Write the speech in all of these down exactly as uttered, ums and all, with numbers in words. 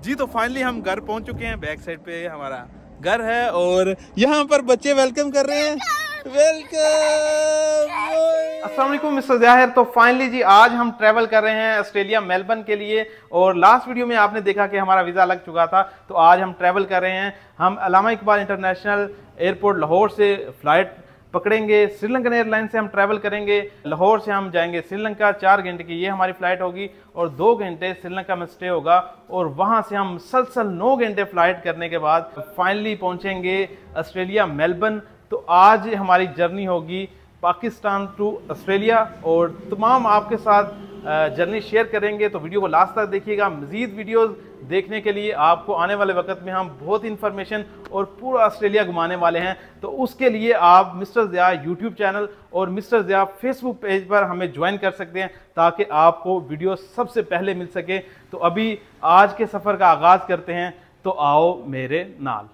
जी तो फाइनली हम घर पहुंच चुके हैं। बैक साइड पे हमारा घर है और यहाँ पर बच्चे वेलकम कर रहे हैं। वेलकम। अस्सलाम वालेकुम मिस्टर ज़ाहिर। तो फाइनली जी आज हम ट्रैवल कर रहे हैं ऑस्ट्रेलिया मेलबर्न के लिए। और लास्ट वीडियो में आपने देखा कि हमारा वीज़ा लग चुका था, तो आज हम ट्रैवल कर रहे हैं। हम अल्लामा इकबाल इंटरनेशनल एयरपोर्ट लाहौर से फ़्लाइट पकड़ेंगे। श्रीलंकन एयरलाइन से हम ट्रैवल करेंगे। लाहौर से हम जाएंगे श्रीलंका, चार घंटे की ये हमारी फ़्लाइट होगी और दो घंटे श्रीलंका में स्टे होगा। और वहाँ से हम मुसलसल नौ घंटे फ़्लाइट करने के बाद फाइनली पहुँचेंगे ऑस्ट्रेलिया मेलबर्न। तो आज हमारी जर्नी होगी पाकिस्तान टू ऑस्ट्रेलिया और तमाम आपके साथ जर्नी शेयर करेंगे। तो वीडियो को लास्ट तक देखिएगा। मज़ीद वीडियोस देखने के लिए आपको आने वाले वक्त में हम बहुत इन्फॉर्मेशन और पूरा ऑस्ट्रेलिया घुमाने वाले हैं। तो उसके लिए आप मिस्टर ज़िया यूट्यूब चैनल और मिस्टर ज़िया फेसबुक पेज पर हमें ज्वाइन कर सकते हैं ताकि आपको वीडियो सबसे पहले मिल सके। तो अभी आज के सफ़र का आगाज़ करते हैं, तो आओ मेरे नाल।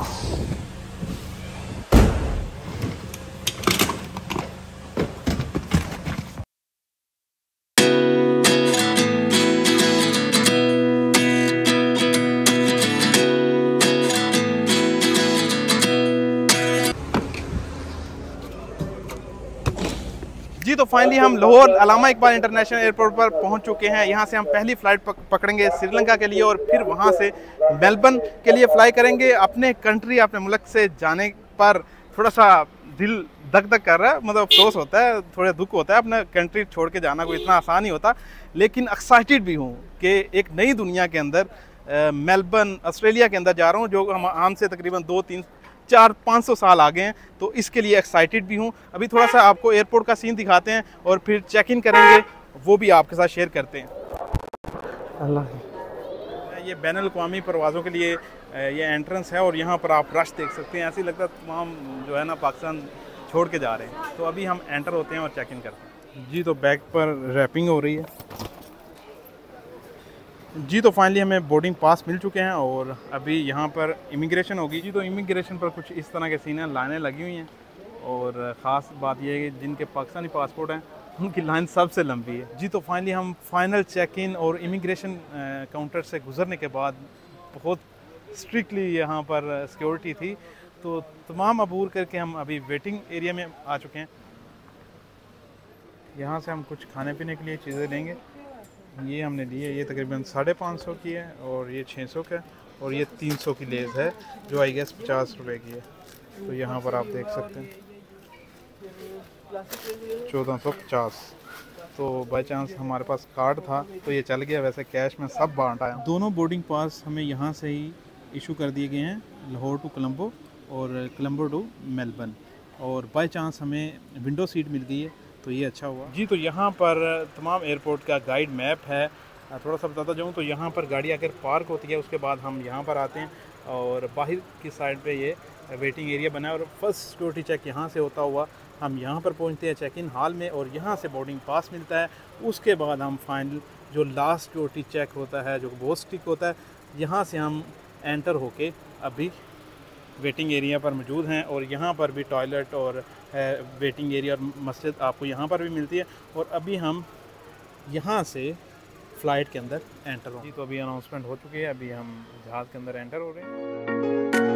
जी तो फाइनली हम लाहौर अल्लामा इकबाल इंटरनेशनल एयरपोर्ट पर पहुंच चुके हैं। यहां से हम पहली फ़्लाइट पकड़ेंगे श्रीलंका के लिए और फिर वहां से मेलबर्न के लिए फ़्लाई करेंगे। अपने कंट्री अपने मुल्क से जाने पर थोड़ा सा दिल धक धक कर रहा है, मतलब अफसोस होता है, थोड़ा दुख होता है। अपना कंट्री छोड़ के जाना कोई इतना आसान नहीं होता, लेकिन एक्साइटेड भी हूँ कि एक नई दुनिया के अंदर मेलबर्न ऑस्ट्रेलिया के अंदर जा रहा हूँ, जो हम हमसे तकरीबन दो तीन चार पाँच सौ साल आगे हैं। तो इसके लिए एक्साइटेड भी हूँ। अभी थोड़ा सा आपको एयरपोर्ट का सीन दिखाते हैं और फिर चेक इन करेंगे, वो भी आपके साथ शेयर करते हैं। अल्लाह, ये बैनुल अक़वामी परवाज़ों के लिए ये एंट्रेंस है और यहाँ पर आप रश देख सकते हैं। ऐसे ही लगता है तमाम जो है ना पाकिस्तान छोड़ के जा रहे हैं। तो अभी हम एंटर होते हैं और चेक इन करते हैं। जी तो बैग पर रैपिंग हो रही है। जी तो फाइनली हमें बोर्डिंग पास मिल चुके हैं और अभी यहाँ पर इमिग्रेशन होगी। जी तो इमिग्रेशन पर कुछ इस तरह के सीन हैं, लाइनें लगी हुई हैं। और ख़ास बात यह है कि जिनके पाकिस्तानी पासपोर्ट हैं उनकी लाइन सबसे लंबी है। जी तो फाइनली हम फाइनल चेक इन और इमिग्रेशन काउंटर से गुजरने के बाद बहुत स्ट्रिक्टली यहाँ पर सिक्योरिटी थी, तो तमाम अबूर करके हम अभी वेटिंग एरिया में आ चुके हैं। यहाँ से हम कुछ खाने पीने के लिए चीज़ें लेंगे। ये हमने ली है, ये तकरीबन साढ़े पाँच सौ की है और ये छः सौ का है और ये तीन सौ की लेज़ है जो आई गेस पचास रुपए की है। तो यहाँ पर आप देख सकते हैं चौदह सौ पचास। तो बाई चांस हमारे पास कार्ड था तो ये चल गया, वैसे कैश में सब बांटा है। दोनों बोर्डिंग पास हमें यहाँ से ही इशू कर दिए गए हैं, लाहौर टू कोलंबो और कोलंबो टू मेलबर्न। और बाई चांस हमें विंडो सीट मिल गई है तो ये अच्छा हुआ। जी तो यहाँ पर तमाम एयरपोर्ट का गाइड मैप है। थोड़ा सा बताता जाऊँ तो यहाँ पर गाड़ी आकर पार्क होती है, उसके बाद हम यहाँ पर आते हैं और बाहर की साइड पे ये वेटिंग एरिया बना है और फर्स्ट सिक्योरिटी चेक यहाँ से होता हुआ हम यहाँ पर पहुँचते हैं चेक इन हॉल में और यहाँ से बोर्डिंग पास मिलता है। उसके बाद हम फाइनल जो लास्ट सिक्योरिटी चेक होता है जो बहुत स्ट्रिक्ट होता है, यहाँ से हम एंटर होके अभी वेटिंग एरिया पर मौजूद हैं। और यहाँ पर भी टॉयलेट और वेटिंग एरिया और मस्जिद आपको यहाँ पर भी मिलती है। और अभी हम यहाँ से फ़्लाइट के अंदर एंटर हो। जी तो अभी अनाउंसमेंट हो चुकी है, अभी हम जहाज़ के अंदर एंटर हो रहे हैं।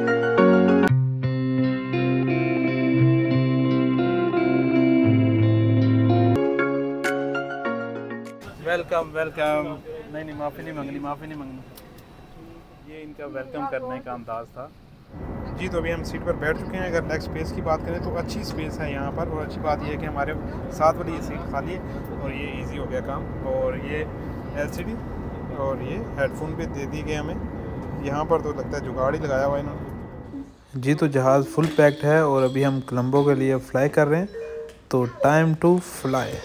Welcome welcome. नहीं नहीं माफ़ी नहीं मांगनी, माफ़ी नहीं मांगनी। ये इनका वेलकम करने का अंदाज़ था। जी तो अभी हम सीट पर बैठ चुके हैं। अगर लेग स्पेस की बात करें तो अच्छी स्पेस है यहाँ पर और अच्छी बात यह है कि हमारे साथ वाली ये सीट खाली है और ये इजी हो गया काम। और ये एलसीडी और ये हेडफोन भी दे दिए गए हमें। यहाँ पर तो लगता है जुगाड़ ही लगाया हुआ इन्होंने। जी तो जहाज़ फुल पैक्ड है और अभी हम कोलंबो के लिए फ़्लाई कर रहे हैं, तो टाइम टू फ्लाई।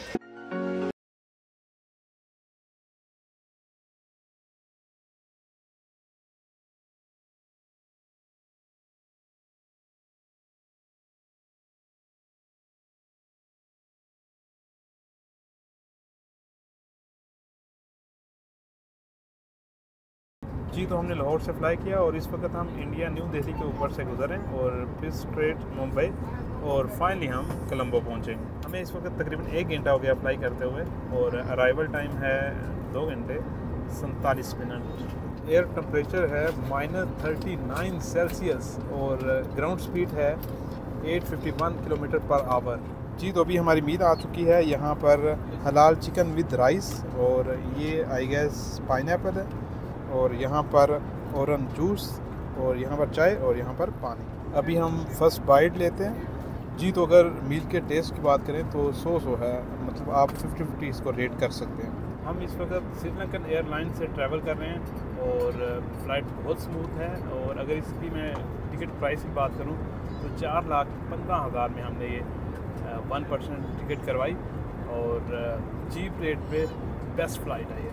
जी तो हमने लाहौर से फ़्लाई किया और इस वक्त हम इंडिया न्यू दिल्ली के ऊपर से गुजरे और फिर स्ट्रेट मुंबई और फाइनली हम कोलंबो पहुँचेंगे। हमें इस वक्त तकरीबन एक घंटा हो गया फ़्लाई करते हुए और अराइवल टाइम है दो घंटे सैंतालीस मिनट। एयर टेम्परेचर है माइनस थर्टी नाइन सेल्सियस और ग्राउंड स्पीड है eight fifty one kilometre per hour. जी तो अभी हमारी मील आ चुकी है। यहाँ पर हलाल चिकन विद राइस और ये आई गेस पाइनएप्पल है और यहाँ पर ऑरेंज जूस और यहाँ पर चाय और यहाँ पर पानी। अभी हम फर्स्ट बाइट लेते हैं। जी तो अगर मील के टेस्ट की बात करें तो सौ सौ है, मतलब आप फिफ्टी फिफ्टी इसको रेट कर सकते हैं। हम इस वक्त श्रीलंकन एयरलाइन से ट्रैवल कर रहे हैं और फ़्लाइट बहुत स्मूथ है। और अगर इसकी मैं टिकट प्राइस की बात करूं तो चार लाख पंद्रह हज़ार में हमने ये वन परसेंट टिकट करवाई और चीप रेट पे बेस्ट फ़्लाइट है ये।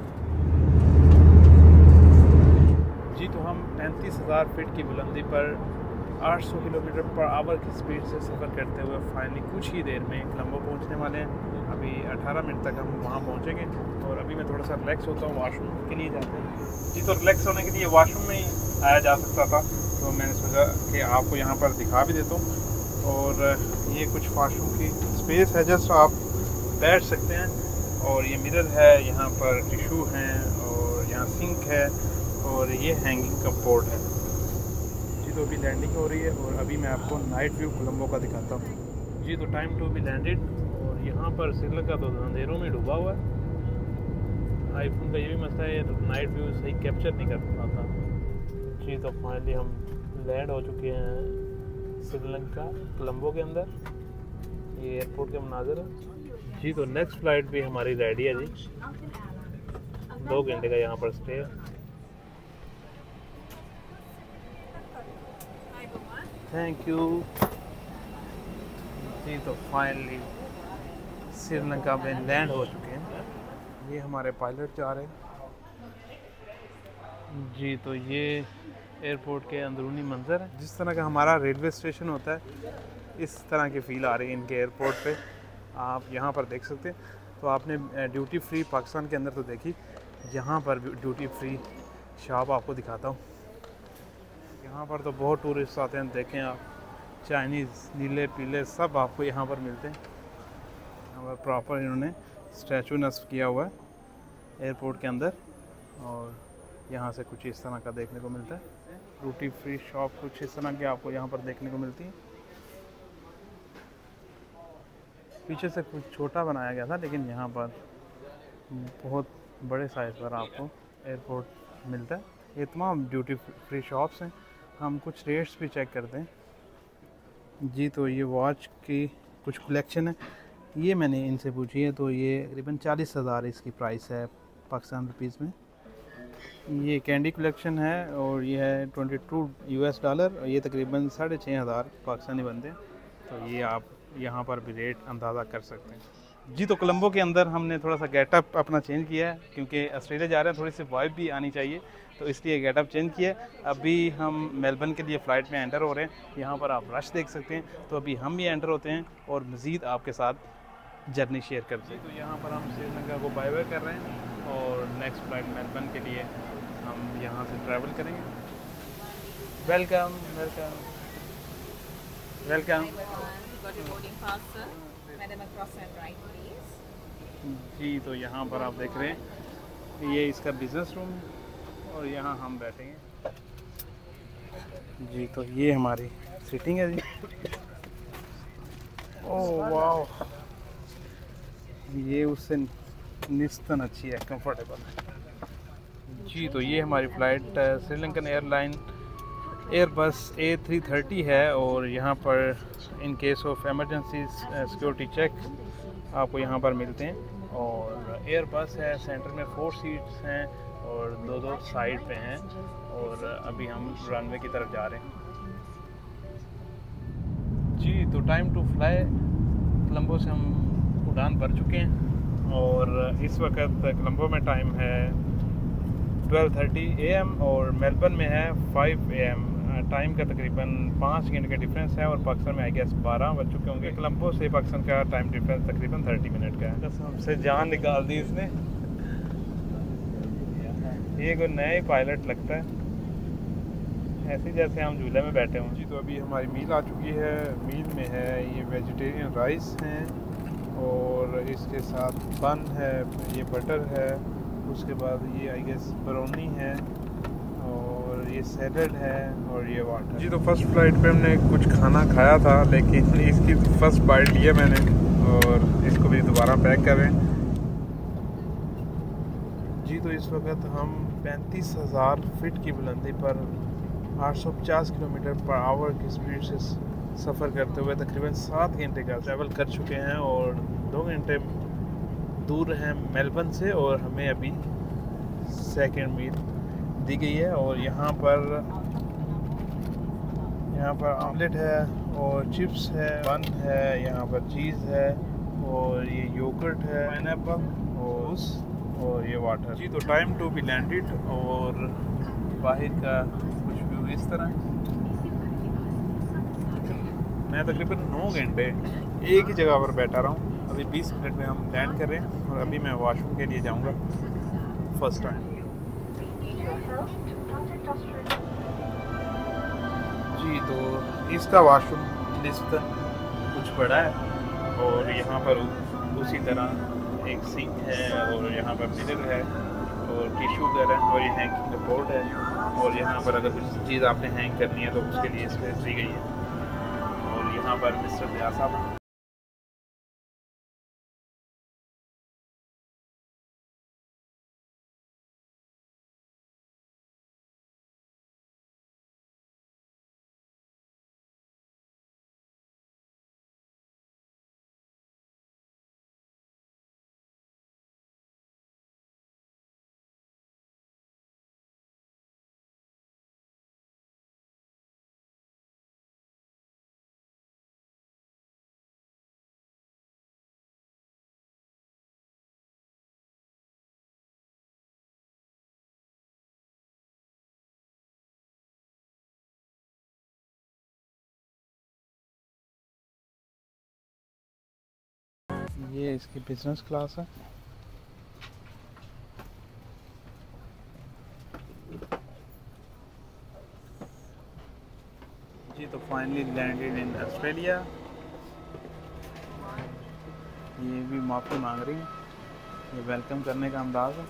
जी तो हम पैंतीस हज़ार फीट की बुलंदी पर आठ सौ किलोमीटर पर आवर की स्पीड से सफ़र करते हुए फाइनली कुछ ही देर में कोलंबो पहुंचने वाले हैं। अभी अठारह मिनट तक हम वहां पहुंचेंगे और अभी मैं थोड़ा सा रिलैक्स होता हूँ, वॉशरूम के लिए जाते हैं। जी तो रिलैक्स होने के लिए वॉशरूम में ही आया जा सकता था, तो मैंने सोचा कि आपको यहाँ पर दिखा भी देता हूँ। और ये कुछ वॉशरूम की स्पेस है, जस्ट आप बैठ सकते हैं। और ये मिरर है, यहाँ पर टिशू हैं और यहाँ सिंक है और ये हैंगिंग का पोर्ट है। तो अभी लैंडिंग हो रही है और अभी मैं आपको नाइट व्यू कोलंबो का दिखाता हूँ। जी तो टाइम टू बी लैंडेड और यहाँ पर श्रीलंका तो अंधेरों में डूबा हुआ है। आईफोन का ये भी मसला है, तो नाइट व्यू सही कैप्चर नहीं कर पाता। जी तो फाइनली हम लैंड हो चुके हैं श्रीलंका कोलंबो के अंदर। ये एयरपोर्ट के मनाज़र है। जी तो नेक्स्ट फ़्लाइट भी हमारी रेडी है जी, दो घंटे का यहाँ पर स्टे है। Thank you. जी तो फाइनली श्रीलंका में लैंड हो चुके हैं। ये हमारे पायलट जा रहे हैं। जी तो ये एयरपोर्ट के अंदरूनी मंजर है। जिस तरह का हमारा रेलवे स्टेशन होता है इस तरह की फ़ील आ रही है इनके एयरपोर्ट पे, आप यहाँ पर देख सकते हैं। तो आपने ड्यूटी फ्री पाकिस्तान के अंदर तो देखी, यहाँ पर ड्यूटी फ्री शॉप आपको दिखाता हूँ। यहाँ पर तो बहुत टूरिस्ट आते हैं, देखें आप, चाइनीज़ नीले पीले सब आपको यहाँ पर मिलते हैं। यहाँ पर प्रॉपर इन्होंने स्टैचू नस्ब किया हुआ है एयरपोर्ट के अंदर और यहाँ से कुछ इस तरह का देखने को मिलता है। ड्यूटी फ्री शॉप कुछ इस तरह की आपको यहाँ पर देखने को मिलती है। पीछे से कुछ छोटा बनाया गया था, लेकिन यहाँ पर बहुत बड़े साइज़ पर आपको एयरपोर्ट मिलता है। ये तमाम ड्यूटी फ्री शॉप्स हैं। हम कुछ रेट्स भी चेक करते हैं। जी तो ये वॉच की कुछ कलेक्शन है, ये मैंने इनसे पूछी है, तो ये तकरीबन चालीस हज़ार इसकी प्राइस है पाकिस्तान रुपीज़ में। ये कैंडी कलेक्शन है और ये है ट्वेंटी टू यूएस डॉलर और ये तकरीबन साढ़े छः हज़ार पाकिस्तानी बनते हैं। तो ये आप यहाँ पर भी रेट अंदाज़ा कर सकते हैं। जी तो कोलंबो के अंदर हमने थोड़ा सा गेटअप अपना चेंज किया है, क्योंकि ऑस्ट्रेलिया जा रहे हैं, थोड़ी सी वाइब भी आनी चाहिए, तो इसलिए गेटअप चेंज किया है। अभी हम मेलबर्न के लिए फ़्लाइट में एंटर हो रहे हैं। यहाँ पर आप रश देख सकते हैं। तो अभी हम भी एंटर होते हैं और मज़ीद आपके साथ जर्नी शेयर करते हैं। तो यहाँ पर हम श्रीलंका को बाय बाय कर रहे हैं और नेक्स्ट फ़्लाइट मेलबर्न के लिए हम यहाँ से ट्रैवल करेंगे। Welcome welcome welcome. जी तो यहाँ पर आप देख रहे हैं ये इसका बिज़नेस रूम है और यहाँ हम बैठेंगे। जी तो ये हमारी सीटिंग है जी। ओह वाह, ये उससे निस्तन अच्छी है, कंफर्टेबल है। जी तो ये हमारी flight Sri Lankan airline airbus A three thirty है और यहाँ पर in case of emergency security check आपको यहाँ पर मिलते हैं। और एयरबस है, सेंटर में फोर सीट्स हैं और दो दो साइड पे हैं और अभी हम रनवे की तरफ जा रहे हैं। जी तो टाइम टू फ्लाई, कोलंबो से हम उड़ान भर चुके हैं और इस वक्त कोलंबो में टाइम है ट्वेल्व थर्टी ए एम और मेलबर्न में है फाइव ए एम। टाइम का तकरीबन पाँच घंटे का डिफरेंस है और पाकिस्तान में आई गेस बारह बज चुके होंगे। कोलंबो से पाकिस्तान का टाइम डिफरेंस तकरीबन थर्टी मिनट का है। बस हमसे जान निकाल दी इसने। ये कोई नया ही पायलट लगता है, ऐसे जैसे हम झूले में बैठे हों। जी तो अभी हमारी मील आ चुकी है। मील में है ये वेजिटेरियन राइस हैं और इसके साथ बन है, ये बटर है, उसके बाद ये आई गेस ब्राउनी है ये सैलड है और ये वाटर। जी तो फर्स्ट फ्लाइट पे हमने कुछ खाना खाया था, लेकिन इसकी फर्स्ट बाइट लिया मैंने और इसको भी दोबारा पैक कर रहे हैं। जी तो इस वक्त हम पैंतीस हज़ार फीट की बुलंदी पर आठ सौ पचास किलोमीटर पर आवर की स्पीड से सफ़र करते हुए तकरीबन सात घंटे का ट्रैवल कर चुके हैं और दो घंटे दूर हैं मेलबर्न से और हमें अभी सेकंड मील दी गई है। और यहाँ पर यहाँ पर ऑमलेट है और चिप्स है, बन है, यहाँ पर चीज़ है और ये योगर्ट है, पाइनएप्पल और और ये वाटर। जी तो टाइम टू बी लैंडेड और बाहर का कुछ व्यू इस तरह। मैं तकरीबन नौ घंटे एक ही जगह पर बैठा रहा हूँ। अभी बीस मिनट में हम लैंड कर रहे हैं और अभी मैं वॉशरूम के लिए जाऊँगा फर्स्ट टाइम। जी तो इसका वॉशरूम लिस्टन कुछ बड़ा है और यहाँ पर उसी तरह एक सिंक है और यहाँ पर मिरर है और टिश्यू घर है और ये हैंगिंग बोर्ड है और यहाँ पर अगर कुछ चीज़ आपने हैंग करनी है तो उसके लिए स्पेस दी गई है। और यहाँ पर मिस्टर दया साहब ये इसकी बिजनेस क्लास है। जी तो फाइनली लैंडेड इन ऑस्ट्रेलिया। ये भी माफ़ी मांग रही है, ये वेलकम करने का अंदाज़ है।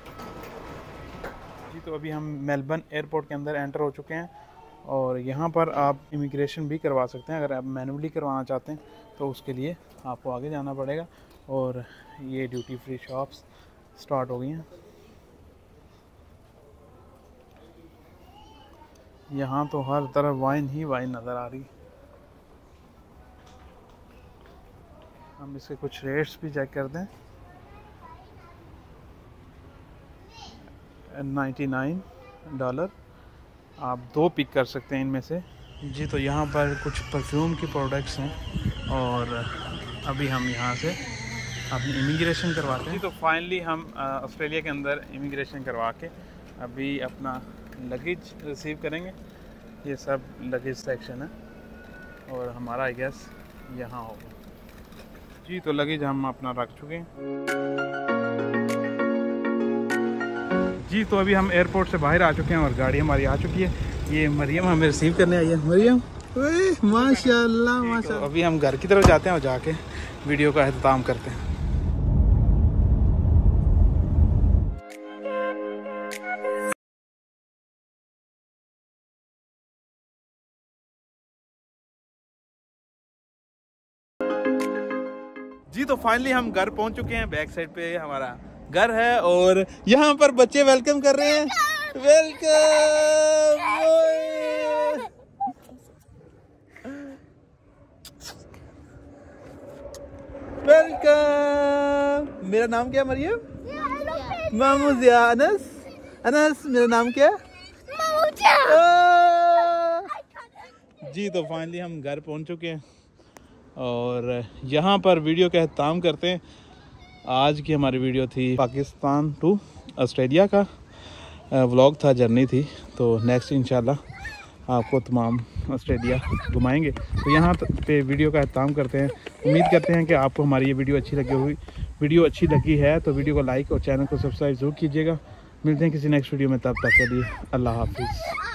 जी तो अभी हम मेलबर्न एयरपोर्ट के अंदर एंटर हो चुके हैं और यहाँ पर आप इमिग्रेशन भी करवा सकते हैं। अगर आप मैनुअली करवाना चाहते हैं तो उसके लिए आपको आगे जाना पड़ेगा। और ये ड्यूटी फ्री शॉप्स स्टार्ट हो गई हैं। यहाँ तो हर तरफ वाइन ही वाइन नज़र आ रही। हम इसके कुछ रेट्स भी चेक कर दें। नाइन्टी नाइन डॉलर आप दो पिक कर सकते हैं इनमें से। जी तो यहाँ पर कुछ परफ्यूम की प्रोडक्ट्स हैं और अभी हम यहाँ से अपनी इमिग्रेशन करवाते हैं। जी तो फाइनली हम ऑस्ट्रेलिया के अंदर इमिग्रेशन करवा के अभी अपना लगेज रिसीव करेंगे। ये सब लगेज सेक्शन है और हमारा आई गेस यहाँ होगा। जी तो लगेज हम अपना रख चुके हैं। जी तो अभी हम एयरपोर्ट से बाहर आ चुके हैं और गाड़ी हमारी आ चुकी है। ये मरियम हमें रिसीव करने आई है। मरियम माशाल्लाह माशाल्लाह। तो अभी हम घर की तरफ जाते हैं और जाके वीडियो का अख्ताम करते हैं। जी तो फाइनली हम घर पहुंच चुके हैं। बैक साइड पे हमारा घर है और यहाँ पर बच्चे वेलकम कर रहे हैं। Welcome welcome. मेरा नाम क्या है मरियम? मामूजिया। अनस अनस मेरा नाम क्या है? जी तो फाइनली हम घर पहुंच चुके हैं और यहाँ पर वीडियो का अख्ताम करते हैं। आज की हमारी वीडियो थी पाकिस्तान टू ऑस्ट्रेलिया का व्लॉग था, जर्नी थी। तो नेक्स्ट इंशाल्लाह आपको तमाम ऑस्ट्रेलिया घुमाएंगे। तो यहाँ पे वीडियो का अख्ताम करते हैं। उम्मीद करते हैं कि आपको हमारी ये वीडियो अच्छी लगी हुई वीडियो अच्छी लगी है तो वीडियो को लाइक और चैनल को सब्सक्राइब जरूर कीजिएगा। मिलते हैं किसी नेक्स्ट वीडियो में, तब तक के लिए अल्लाह हाफिज़।